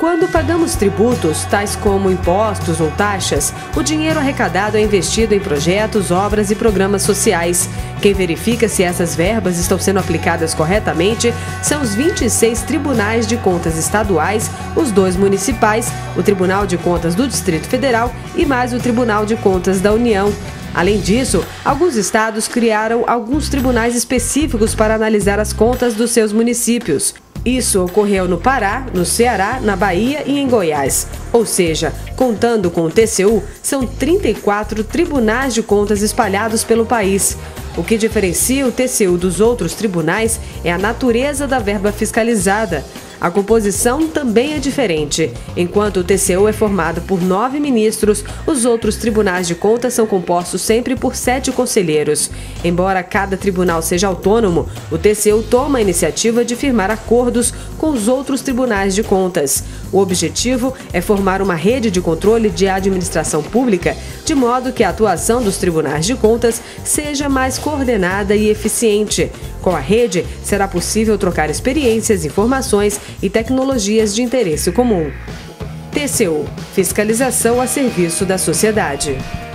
Quando pagamos tributos, tais como impostos ou taxas, o dinheiro arrecadado é investido em projetos, obras e programas sociais. Quem verifica se essas verbas estão sendo aplicadas corretamente são os 26 tribunais de contas estaduais, os 2 municipais, o Tribunal de Contas do Distrito Federal e mais o Tribunal de Contas da União. Além disso, alguns estados criaram alguns tribunais específicos para analisar as contas dos seus municípios. Isso ocorreu no Pará, no Ceará, na Bahia e em Goiás. Ou seja, contando com o TCU, são 34 tribunais de contas espalhados pelo país. O que diferencia o TCU dos outros tribunais é a natureza da verba fiscalizada. A composição também é diferente. Enquanto o TCU é formado por 9 ministros, os outros tribunais de contas são compostos sempre por 7 conselheiros. Embora cada tribunal seja autônomo, o TCU toma a iniciativa de firmar acordos com os outros tribunais de contas. O objetivo é formar uma rede de controle de administração pública, de modo que a atuação dos tribunais de contas seja mais coordenada e eficiente. Com a rede, será possível trocar experiências, informações e tecnologias de interesse comum. TCU – Fiscalização a serviço da sociedade.